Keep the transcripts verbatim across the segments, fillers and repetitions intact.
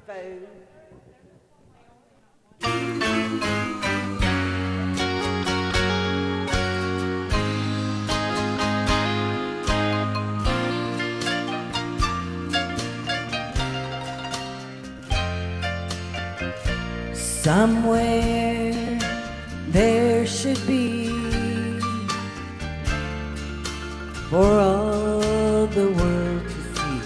food. Somewhere there should be for all the world to see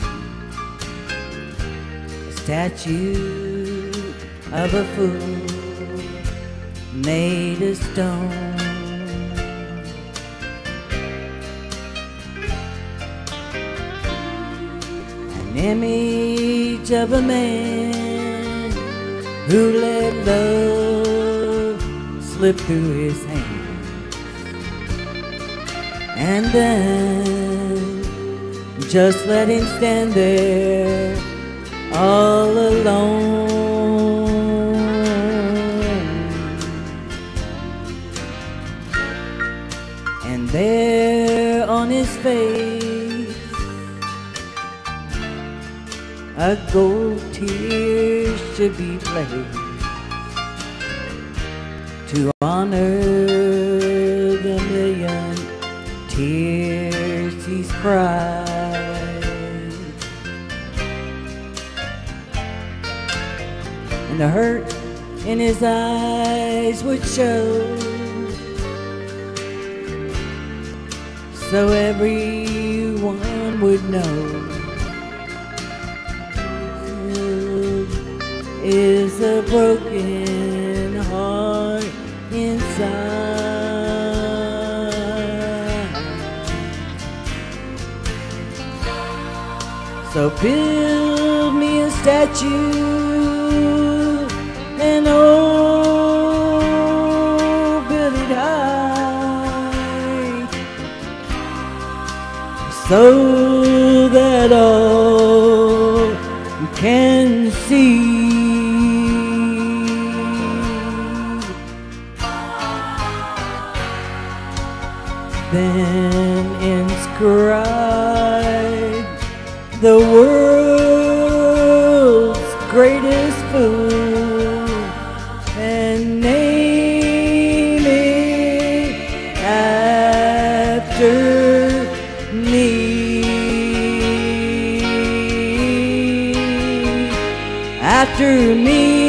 a statue of a fool made of stone. An image of a man who let love slip through his hands, and then just let him stand there all alone. And there on his face a gold tear should be placed to honor the million tears he's cried. And the hurt in his eyes would show, so everyone would know is a broken heart inside. So build me a statue and oh, build it high, so that all can see. Then inscribe the world's greatest fool and name it after me. After me.